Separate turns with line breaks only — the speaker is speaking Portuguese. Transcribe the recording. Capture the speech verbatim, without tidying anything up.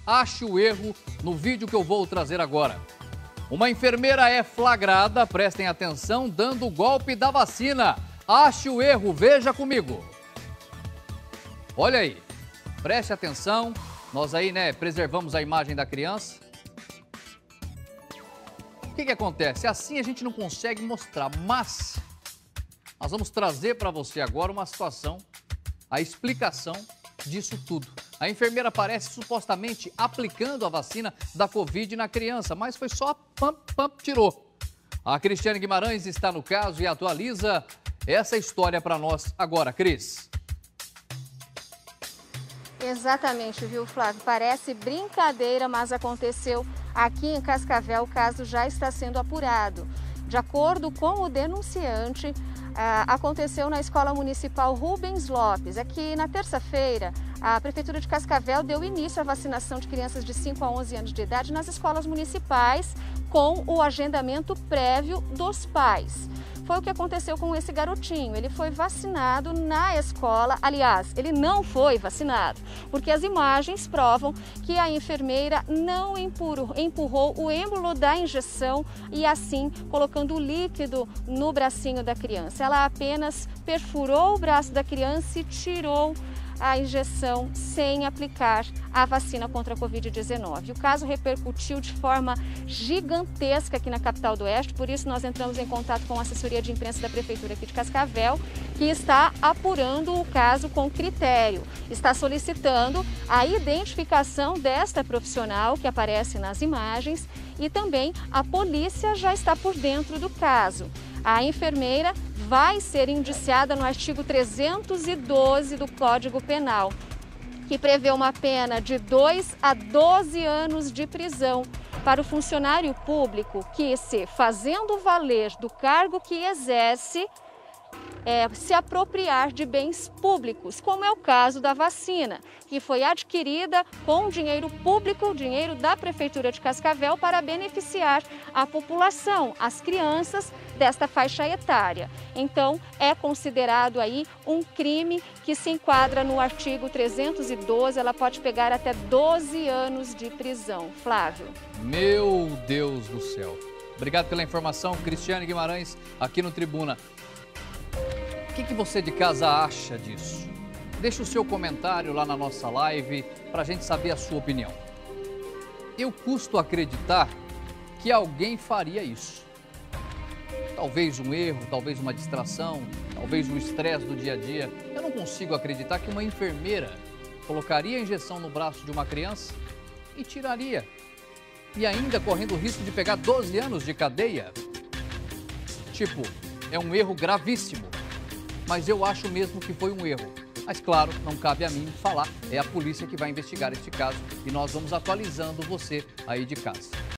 Ache o erro no vídeo que eu vou trazer agora. Uma enfermeira é flagrada, prestem atenção, dando o golpe da vacina. Ache o erro, veja comigo. Olha aí, preste atenção. Nós aí, né, preservamos a imagem da criança. O que que acontece? Assim a gente não consegue mostrar, mas nós vamos trazer para você agora uma situação, a explicação disso tudo. A enfermeira aparece supostamente aplicando a vacina da Covid na criança, mas foi só pam, pam, tirou. A Cristiane Guimarães está no caso e atualiza essa história para nós agora, Cris.
Exatamente, viu, Flávio? Parece brincadeira, mas aconteceu aqui em Cascavel. O caso já está sendo apurado. De acordo com o denunciante, ah, aconteceu na Escola Municipal Rubens Lopes. Aqui na terça-feira, a Prefeitura de Cascavel deu início à vacinação de crianças de cinco a onze anos de idade nas escolas municipais, com o agendamento prévio dos pais. Foi o que aconteceu com esse garotinho. Ele foi vacinado na escola. Aliás, ele não foi vacinado, porque as imagens provam que a enfermeira não empurrou, empurrou o êmbolo da injeção e assim colocando o líquido no bracinho da criança. Ela apenas perfurou o braço da criança e tirou a injeção sem aplicar a vacina contra a Covid dezenove. O caso repercutiu de forma gigantesca aqui na capital do Oeste, por isso nós entramos em contato com a assessoria de imprensa da Prefeitura aqui de Cascavel, que está apurando o caso com critério. Está solicitando a identificação desta profissional que aparece nas imagens e também a polícia já está por dentro do caso. A enfermeira vai ser indiciada no artigo trezentos e doze do Código Penal, que prevê uma pena de dois a doze anos de prisão para o funcionário público que, se fazendo valer do cargo que exerce, É, se apropriar de bens públicos, como é o caso da vacina, que foi adquirida com dinheiro público, dinheiro da Prefeitura de Cascavel, para beneficiar a população, as crianças desta faixa etária. Então, é considerado aí um crime que se enquadra no artigo trezentos e doze, ela pode pegar até doze anos de prisão. Flávio.
Meu Deus do céu. Obrigado pela informação, Cristiane Guimarães, aqui no Tribuna. O que que você de casa acha disso? Deixe o seu comentário lá na nossa live para a gente saber a sua opinião. Eu custo acreditar que alguém faria isso. Talvez um erro, talvez uma distração, talvez um estresse do dia a dia. Eu não consigo acreditar que uma enfermeira colocaria a injeção no braço de uma criança e tiraria. E ainda correndo o risco de pegar doze anos de cadeia. Tipo, é um erro gravíssimo. Mas eu acho mesmo que foi um erro. Mas claro, não cabe a mim falar, é a polícia que vai investigar este caso e nós vamos atualizando você aí de casa.